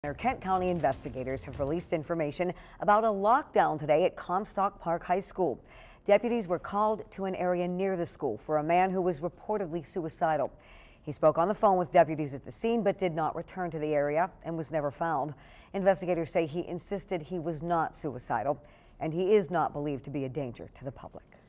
Kent County investigators have released information about a lockdown today at Comstock Park High School. Deputies were called to an area near the school for a man who was reportedly suicidal. He spoke on the phone with deputies at the scene but did not return to the area and was never found. Investigators say he insisted he was not suicidal and he is not believed to be a danger to the public.